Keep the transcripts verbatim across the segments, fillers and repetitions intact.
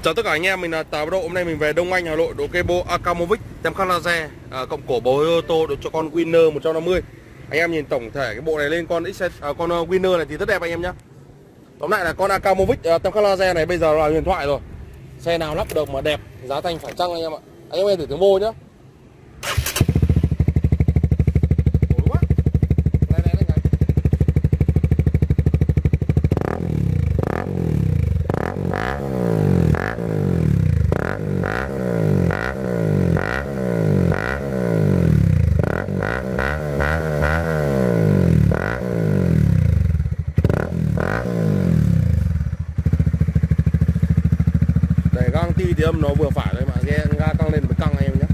Chào tất cả anh em, mình là Tào Độ. Hôm nay mình về Đông Anh, Hà Nội, độ Kebo Akamovic tem khắc laser, à, cộng cổ bầu hơi ô tô được cho con Winner một trăm năm mươi. Anh em nhìn tổng thể cái bộ này lên con X, à, con Winner này thì rất đẹp anh em nhé. Tóm lại là con Akamovic à, tem khắc laser này bây giờ là huyền thoại rồi. Xe nào lắp được mà đẹp, giá thành phải chăng anh em ạ. Anh em nghe thử tiếng vô nhá. Để gang ti thì âm nó vừa phải thôi mà, nghe ga căng lên mới căng anh em nhé.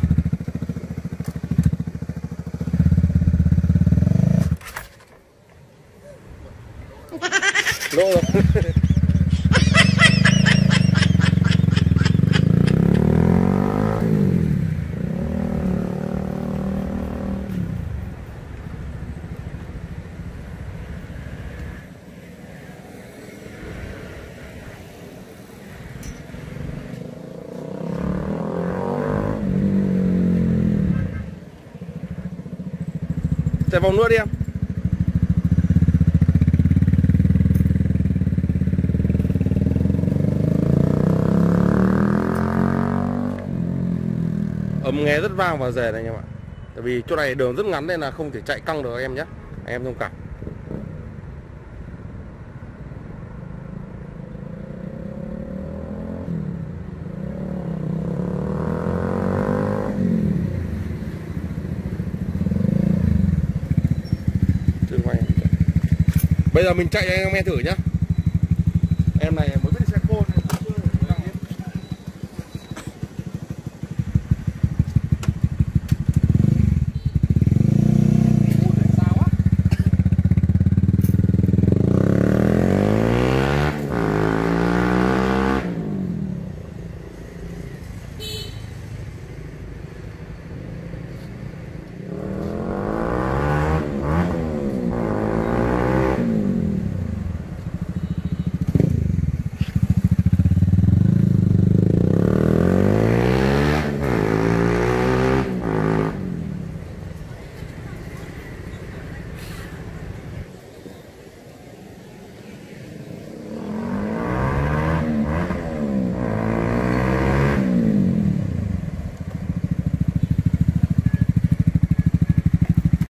Lỗ rồi. Chạy vòng nữa đi em. Âm nghe rất vang và rề này anh em ạ. Tại vì chỗ này đường rất ngắn nên là không thể chạy căng được anh em nhé. Anh em thông cảm. Bây giờ mình chạy cho anh em nghe thử nhá. Em này